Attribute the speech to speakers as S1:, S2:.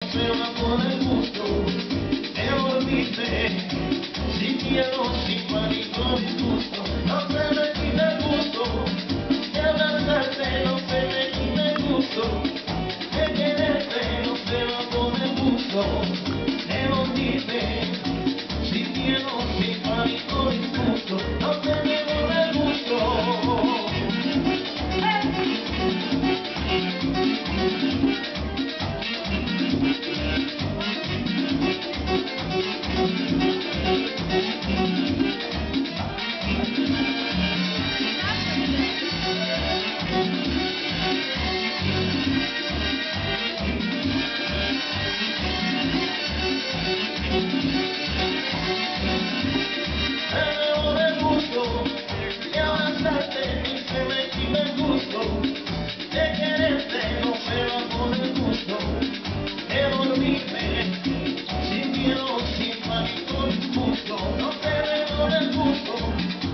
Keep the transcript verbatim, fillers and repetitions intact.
S1: se va por el gusto de dormirte, sin miedo, sin pánico, disgusto. No se me quita el gusto de abrazarte, no se me quita el gusto de quererte, no se va por el gusto de dormirte, sin miedo, sin pánico, disgusto. No se me por el gusto. Sin miedo, sin pánico, disgusto, no se me por el gusto